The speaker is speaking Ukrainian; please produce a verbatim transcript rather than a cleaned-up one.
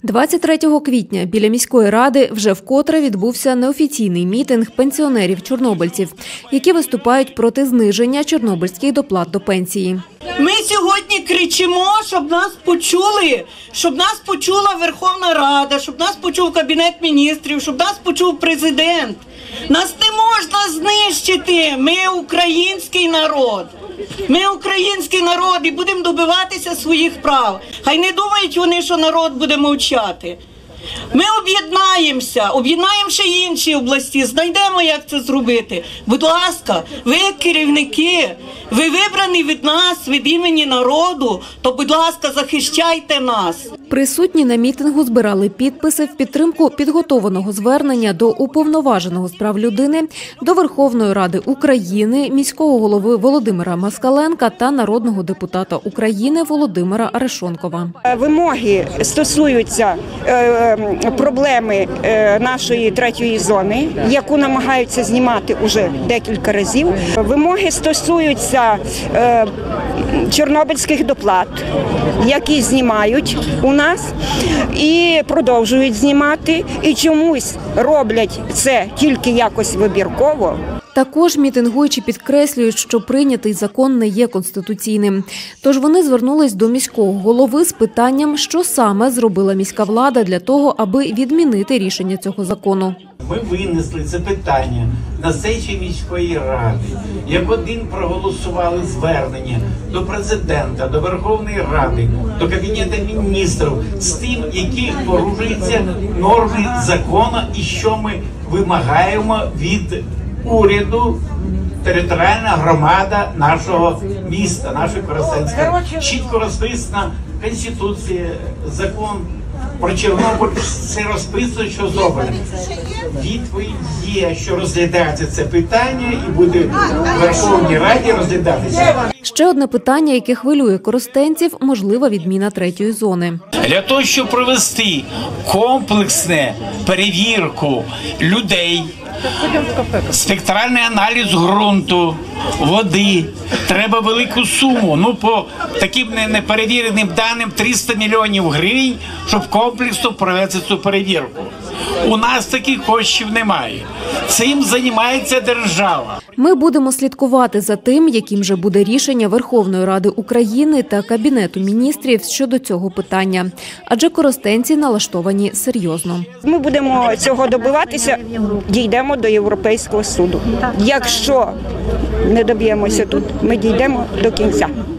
двадцять третього квітня біля міської ради вже вкотре відбувся неофіційний мітинг пенсіонерів-чорнобильців, які виступають проти зниження чорнобильських доплат до пенсії. Ми сьогодні кричимо, щоб нас почули, щоб нас почула Верховна Рада, щоб нас почув Кабінет міністрів, щоб нас почув президент. Нас не можна знищити, ми український народ. Ми український народ і будемо добиватися своїх прав. Хай не думають вони, що народ буде мовчати. Ми об'єднаємося, об'єднаємо ще інші області, знайдемо, як це зробити. Будь ласка, ви керівники, ви вибрані від нас, від імені народу, то, будь ласка, захищайте нас. Присутні на мітингу збирали підписи в підтримку підготованого звернення до Уповноваженого з прав людини, до Верховної Ради України, міського голови Володимира Москаленка та народного депутата України Володимира Арешонкова. Вимоги стосуються проблеми нашої третьої зони, яку намагаються знімати уже декілька разів. Вимоги стосуються чорнобильських доплат, які знімають у нас і продовжують знімати, і чомусь роблять це тільки якось вибірково. Також мітингуючі підкреслюють, що прийнятий закон не є конституційним. Тож вони звернулись до міського голови з питанням, що саме зробила міська влада для того, аби відмінити рішення цього закону. Ми винесли це питання на сесії міської ради. Як один проголосували звернення до президента, до Верховної Ради, до Кабінету міністрів з тим, які порушуються норми закону і що ми вимагаємо від уряду, територіальна громада нашого міста, нашої Коростенської. Чітко розписана Конституція, закон про Чорнобиль, все розписано, що зроблено. Відповідь є, що розглядається це питання і буде в Верховній Раді розглядатися. Ще одне питання, яке хвилює коростенців – можлива відміна третьої зони. Для того, щоб провести комплексну перевірку людей, спектральний аналіз ґрунту, води, треба велику суму. Ну, по таким неперевіреним даним триста мільйонів гривень, щоб комплексно провести цю перевірку. У нас таких коштів немає. Цим займається держава. Ми будемо слідкувати за тим, яким же буде рішення Верховної Ради України та Кабінету міністрів щодо цього питання. Адже коростенці налаштовані серйозно. Ми будемо цього добиватися, дійдемо до Європейського суду. Якщо не доб'ємося тут, ми дійдемо до кінця.